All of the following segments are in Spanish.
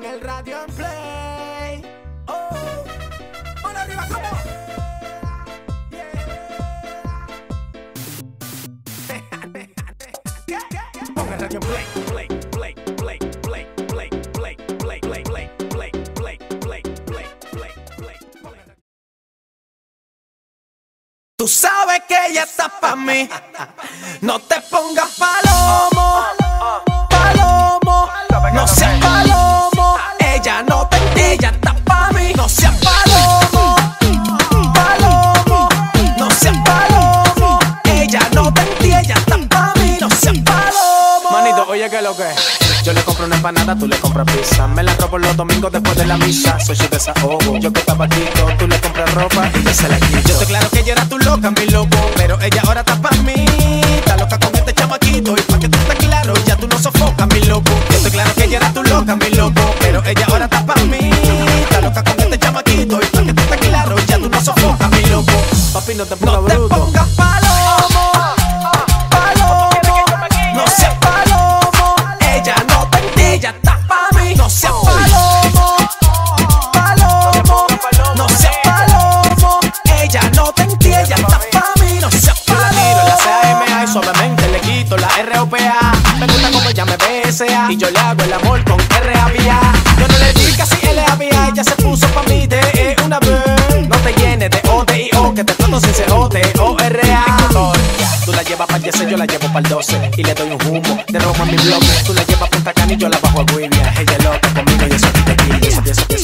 con el radio en play. Oh, ¡mano arriba, cómo! Con el radio en play, play, play, play, play, play, play, play, play, play, play, play, play, play, play, play. Tú sabes que ella está pa' mí. No te pongas palomo, palomo, no seas palomo. Ella no te entiende, ella está pa' mí. No seas palomo, palomo, no seas palomo. Ella no te entiende, ella está pa' mí. No seas palomo. Manito, oye, ¿qué es lo que es? Yo le compro una empanada, tú le compras pizza. Me la robo los domingos después de la misa. Soy su desahogo, yo que estaba quito. Tú le compras ropa y yo se la quito. Yo estoy claro que ella era tu loca, mi loco, pero ella ahora está pa' mí. Está loca con este chamaquito y pa' que tú estés claro, ya tú no sofocas, mi loco. Yo estoy claro que ella era tu loca, mi loco, pero ella ahora está pa' mí. Está loca con este chamaquito y pa' que tú estés claro, ya tú no sofocas, mi loco. Papi, no te pongas No te bruto. pongas palomo, palomo, no seas palomo. Ella no te entiende, ella está pa' mí. No seas palomo, palomo, no seas palomo. Ella no te entiende, ella está pa' mí. No seas Yo la tiro en la palomo. CAMA y suavemente le quito la ROPA. Me gusta como ella me besa y yo le hago el amor con RABA. Yo no le di casi LABA, ella se puso pa' mí de una vez. No te llenes de O, D y O, que te trato sin COT o RA. Tú la llevas para el yo la llevo para el 12 y le doy un humo de rojo en mi bloque. Tú la llevas a Punta Cana y yo la bajo a Guivia. Ella es loca conmigo y eso a ti te quilla. Eso a ti te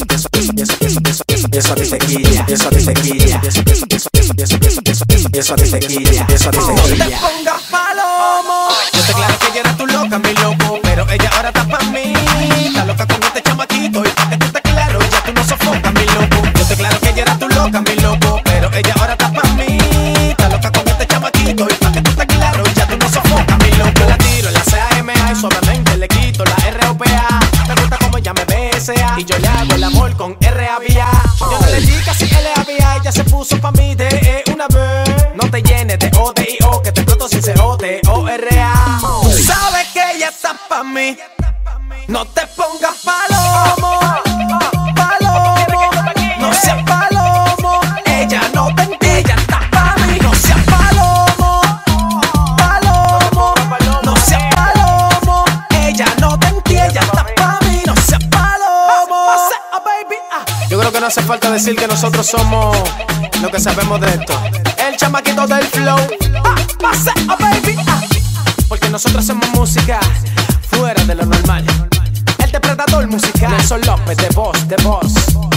quilla. Eso a ti te quilla. Eso a ti te quilla. Eso a ti te No te quilla. pongas palomo. Yo te claro que ella era tu loca, mi loco, pero ella ahora está pa' mí. Está loca con este chamaquito y pa' que tú estés claro, ya tú no sofocas, mi loco. Yo te claro que ella era tu loca, mi loco, pero ella ahora está pa' mí. Está loca con este chamaquito y pa' que tú estés claro, ya tú no sofocas, mi loco. Yo la tiro en la CAMA y suavemente le quito la ROPA. Me gusta como ella me besa y yo le hago el amor con RABA. Yo no le di casi LABA, ella se puso pa' mí de una vez. No te llenes de O, D y O, que te trato sin COT o RA. Tú sabes que ella está pa' mí. No te pongas palomo, palomo, no seas palomo. Ella no te entiende, ella está pa' mí. No seas palomo, palomo, no seas palomo. Ella no te entiende, ella está pa' mí. No seas palomo. Baby, Yo creo que no hace falta decir que nosotros somos lo que sabemos de esto. el chamaquito del flow. Baby, Porque nosotros hacemos música fuera de lo normal. el depredador musical. Nelson López, de voz, de voz.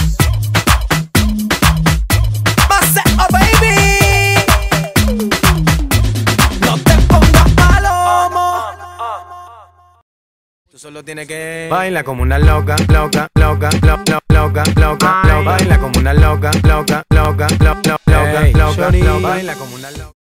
Baby, no te pongas palomo. Tú solo tienes que baila como una loca, loca, loca, loca, loca, loca, loca. Baila como una loca, loca, loca, loca, loca, loca, loca. Baila como una loca.